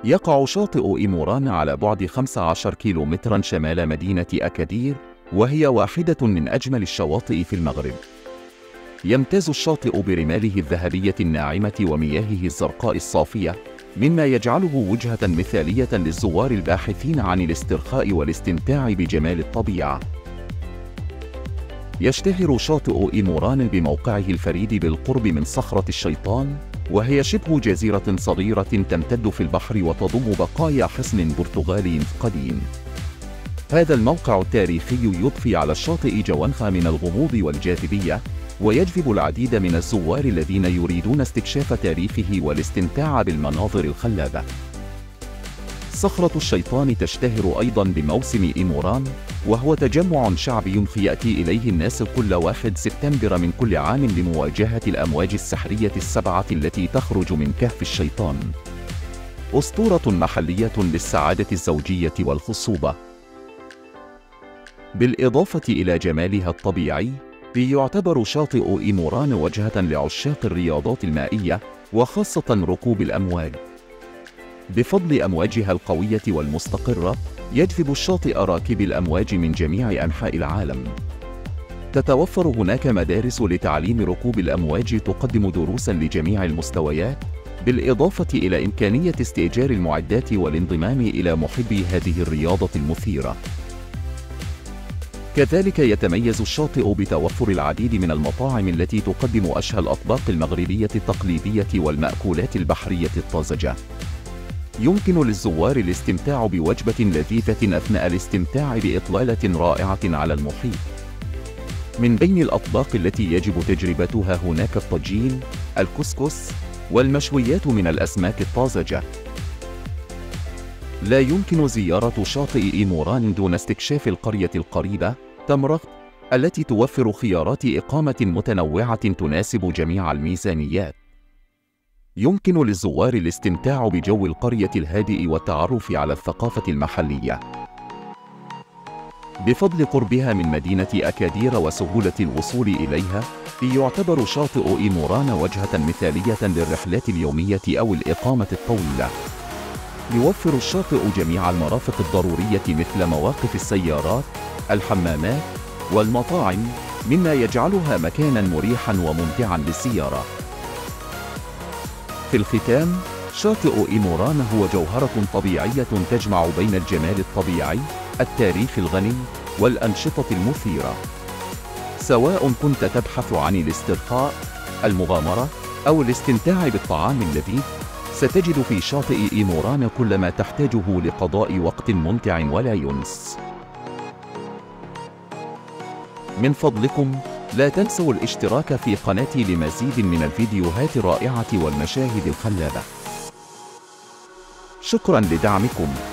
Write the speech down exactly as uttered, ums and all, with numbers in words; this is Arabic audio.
يقع شاطئ إيموران على بعد خمسة عشر كيلومتراً شمال مدينة أكادير، وهي واحدة من أجمل الشواطئ في المغرب. يمتاز الشاطئ برماله الذهبية الناعمة ومياهه الزرقاء الصافية، مما يجعله وجهة مثالية للزوار الباحثين عن الاسترخاء والاستمتاع بجمال الطبيعة. يشتهر شاطئ إيموران بموقعه الفريد بالقرب من صخرة الشيطان، وهي شبه جزيرة صغيرة تمتد في البحر وتضم بقايا حصن برتغالي قديم. هذا الموقع التاريخي يضفي على الشاطئ جوانح من الغموض والجاذبية، ويجذب العديد من الزوار الذين يريدون استكشاف تاريخه والاستمتاع بالمناظر الخلابة. صخرة الشيطان تشتهر أيضاً بموسم إيموران، وهو تجمع شعبي يأتي إليه الناس كل واحد سبتمبر من كل عام لمواجهة الأمواج السحرية السبعة التي تخرج من كهف الشيطان. أسطورة محلية للسعادة الزوجية والخصوبة. بالإضافة إلى جمالها الطبيعي، يعتبر شاطئ إيموران وجهة لعشاق الرياضات المائية، وخاصة ركوب الأمواج. بفضل أمواجها القوية والمستقرة، يجذب الشاطئ راكبي الأمواج من جميع أنحاء العالم. تتوفر هناك مدارس لتعليم ركوب الأمواج تقدم دروساً لجميع المستويات، بالإضافة إلى إمكانية استئجار المعدات والانضمام إلى محبي هذه الرياضة المثيرة. كذلك يتميز الشاطئ بتوفر العديد من المطاعم التي تقدم أشهى الأطباق المغربية التقليدية والمأكولات البحرية الطازجة. يمكن للزوار الاستمتاع بوجبة لذيذة أثناء الاستمتاع بإطلالة رائعة على المحيط. من بين الأطباق التي يجب تجربتها هناك الطجين، الكسكس، والمشويات من الأسماك الطازجة. لا يمكن زيارة شاطئ إيموران دون استكشاف القرية القريبة، تمرغ، التي توفر خيارات إقامة متنوعة تناسب جميع الميزانيات. يمكن للزوار الاستمتاع بجو القرية الهادئ والتعرف على الثقافة المحلية. بفضل قربها من مدينة أكادير وسهولة الوصول إليها، يعتبر شاطئ إيموران وجهة مثالية للرحلات اليومية أو الإقامة الطويلة. يوفر الشاطئ جميع المرافق الضرورية مثل مواقف السيارات، الحمامات، والمطاعم، مما يجعلها مكاناً مريحاً وممتعاً للزيارة. في الختام، شاطئ إيموران هو جوهرة طبيعية تجمع بين الجمال الطبيعي، التاريخ الغني، والأنشطة المثيرة. سواء كنت تبحث عن الاسترخاء، المغامرة، أو الاستمتاع بالطعام اللذيذ، ستجد في شاطئ إيموران كل ما تحتاجه لقضاء وقت ممتع ولا ينس. من فضلكم، لا تنسوا الاشتراك في قناتي لمزيد من الفيديوهات الرائعة والمشاهد الخلابة. شكراً لدعمكم.